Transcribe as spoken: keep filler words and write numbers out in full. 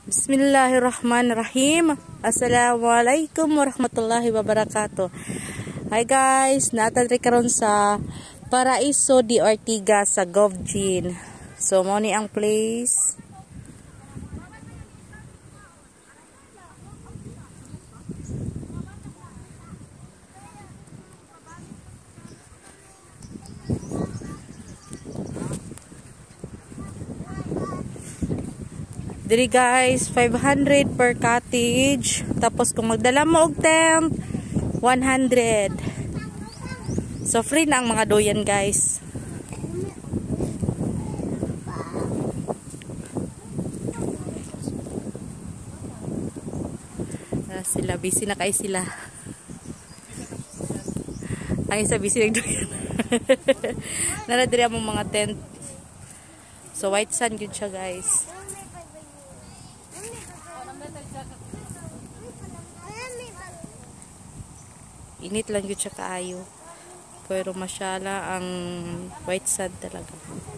Bismillahirrahmanirrahim. Assalamualaikum warahmatullahi wabarakatuh. Hi guys, natadri karon sa Paraiso de Ortigas sa Govjin. So mo ni ang place. Diri guys, five hundred per cottage. Tapos kung magdala mo og tent, one hundred. So free na ang mga doyan guys. Na sila busy na kay sila. Ang isa busy nagdoyan. Nara diri ang mga tent. So white sand gyud siya guys. Init lang yun siya kaayo. Pero masyala ang white sand talaga.